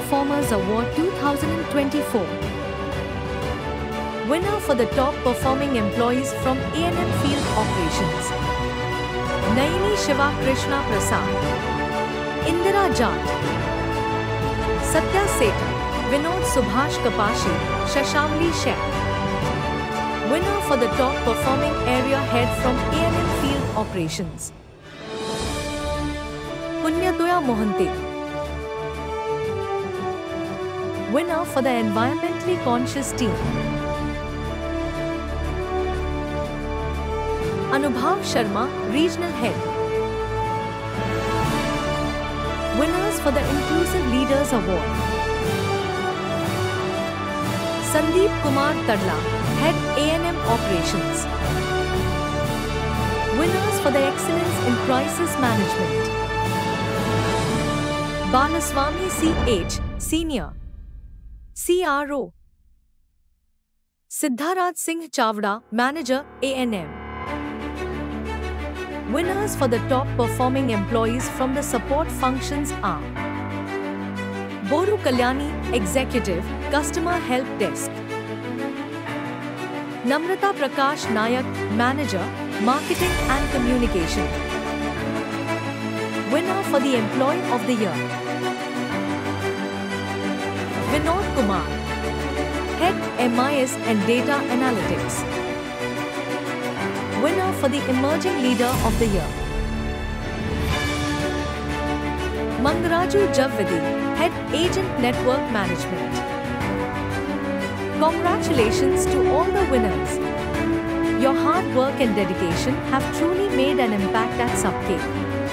Performers Award 2024. Winner for the Top Performing Employees from A&M Field Operations. Naini Shiva Krishna Prasad, Indira Jat, Satya Seth, Vinod Subhash Kapashi, Shashamli Sheth. Winner for the Top Performing Area Head from A&M Field Operations. Punyatoya Mohanty. Winner for the Environmentally Conscious Team. Anubhav Sharma, Regional Head. Winners for the Inclusive Leaders Award. Sandeep Kumar Tadla, Head A&M Operations. Winners for the Excellence in Crisis Management. Balaswamy C.H., Senior, CRO. Siddharaj Singh Chavda, Manager, A&M. Winners for the Top Performing Employees from the support functions are Boru Kalyani, Executive, Customer Help Desk. Namrata Prakash Nayak, Manager, Marketing and Communication. Winner for the Employee of the Year. Vinod Kumar, Head MIS and Data Analytics. Winner for the Emerging Leader of the Year. Mangaraju Javedi, Head Agent Network Management. Congratulations to all the winners. Your hard work and dedication have truly made an impact at Sabke.